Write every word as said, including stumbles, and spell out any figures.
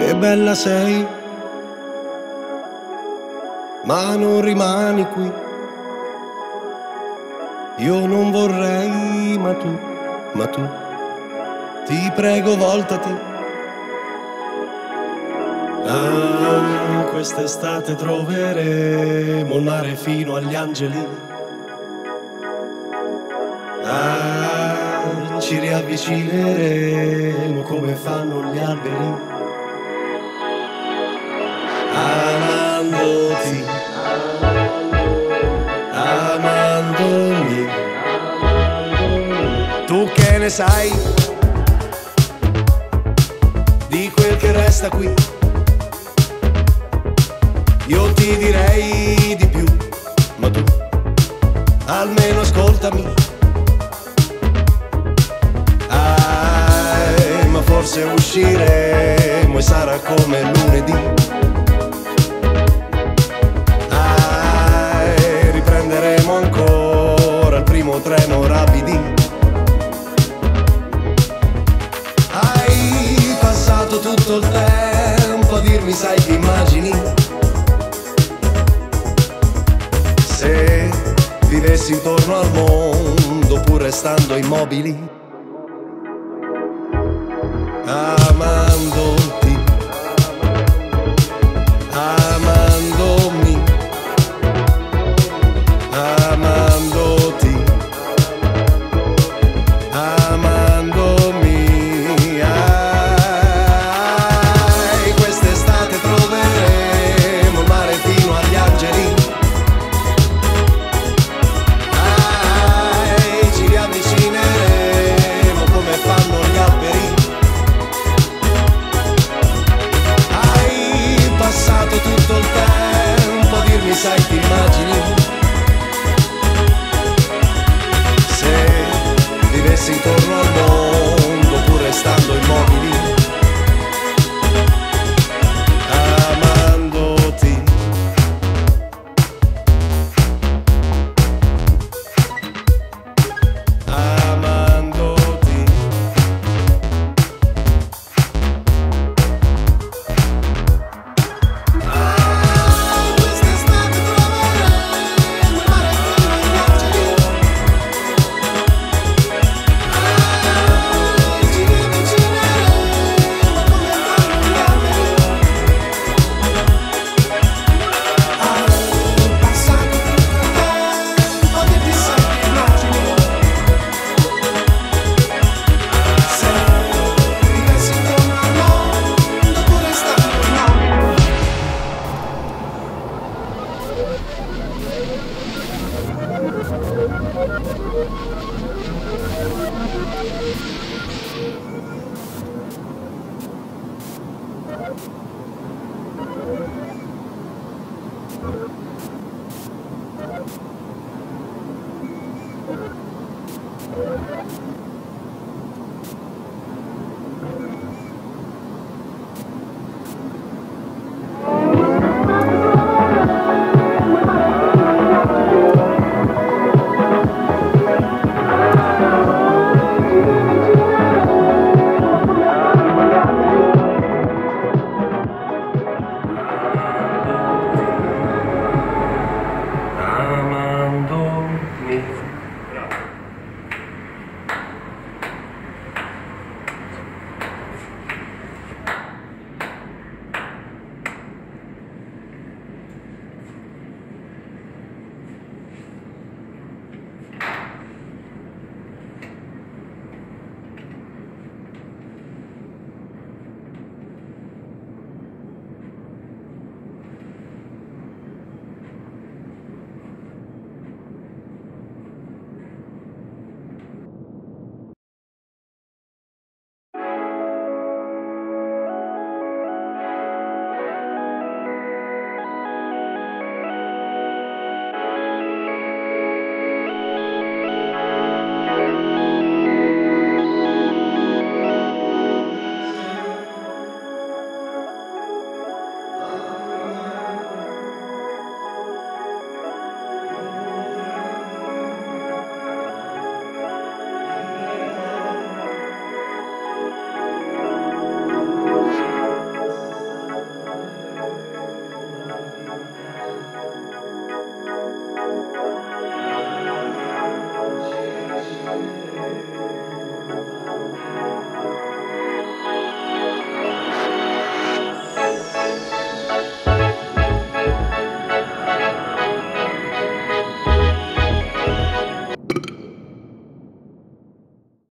che bella sei, ma non rimani qui. Io non vorrei, ma tu, ma tu, ti prego voltati. Ah, quest'estate troveremo il mare fino agli angeli. Ah, ci riavvicineremo come fanno gli alberi. Amandoti, amandomi. Tu che ne sai di quel che resta qui? Io ti direi di più, ma tu almeno ascoltami. Ah, ma forse usciremo e sarà come lunedì. Ah, riprenderemo ancora il primo treno rapidi. Hai passato tutto il tempo a dirmi sai che immagini. Se vivessi intorno al mondo pur restando immobili. Amandoti, amandomi, amandoti, amandomi. Ah, quest'estate troveremo il mare fino agli angeli. Tutto il tempo a dirmi sai ti immagini. Se vivessi intorno al mondo pur restando immobili. Amandoti, amandoti. Thank you.